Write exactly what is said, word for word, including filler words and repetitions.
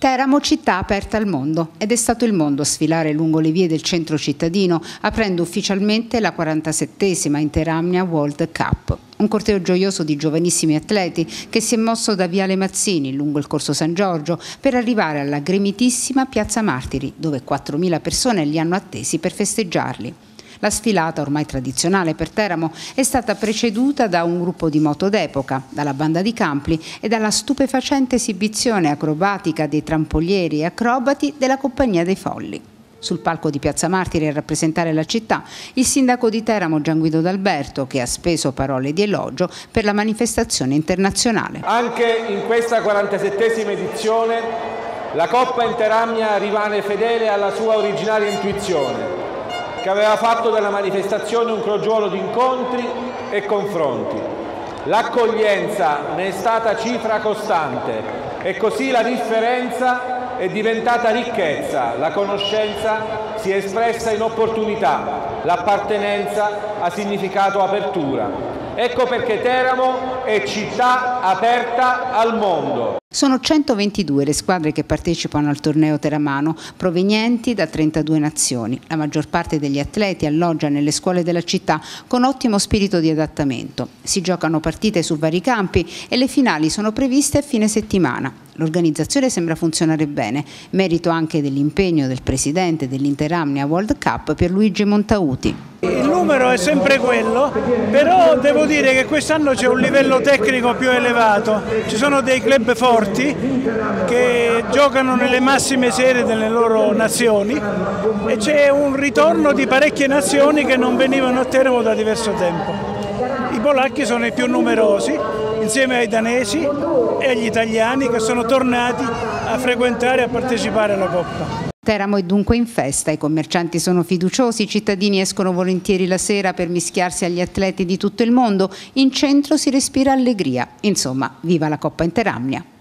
Teramo città aperta al mondo, ed è stato il mondo a sfilare lungo le vie del centro cittadino, aprendo ufficialmente la quarantasettesima Interamnia World Cup. Un corteo gioioso di giovanissimi atleti che si è mosso da Viale Mazzini lungo il Corso San Giorgio per arrivare alla gremitissima Piazza Martiri, dove quattromila persone li hanno attesi per festeggiarli. La sfilata, ormai tradizionale per Teramo, è stata preceduta da un gruppo di moto d'epoca, dalla banda di Campli e dalla stupefacente esibizione acrobatica dei trampolieri e acrobati della Compagnia dei Folli. Sul palco di Piazza Martiri a rappresentare la città il sindaco di Teramo Gian Guido D'Alberto, che ha speso parole di elogio per la manifestazione internazionale. Anche in questa quarantasettesima edizione la Coppa Interamnia rimane fedele alla sua originaria intuizione, che aveva fatto della manifestazione un crogiuolo di incontri e confronti. L'accoglienza ne è stata cifra costante e così la differenza è diventata ricchezza, la conoscenza si è espressa in opportunità, l'appartenenza ha significato apertura. Ecco perché Teramo è città aperta al mondo. Sono centoventidue le squadre che partecipano al torneo teramano, provenienti da trentadue nazioni. La maggior parte degli atleti alloggia nelle scuole della città con ottimo spirito di adattamento. Si giocano partite su vari campi e le finali sono previste a fine settimana. L'organizzazione sembra funzionare bene, merito anche dell'impegno del presidente dell'Interamnia World Cup Pierluigi Montauti. Il numero è sempre quello, però devo dire che quest'anno c'è un livello tecnico più elevato. Ci sono dei club forti che giocano nelle massime serie delle loro nazioni e c'è un ritorno di parecchie nazioni che non venivano a Teramo da diverso tempo. I polacchi sono i più numerosi, insieme ai danesi e agli italiani che sono tornati a frequentare e a partecipare alla Coppa. Teramo è dunque in festa, i commercianti sono fiduciosi, i cittadini escono volentieri la sera per mischiarsi agli atleti di tutto il mondo, in centro si respira allegria. Insomma, viva la Coppa Interamnia!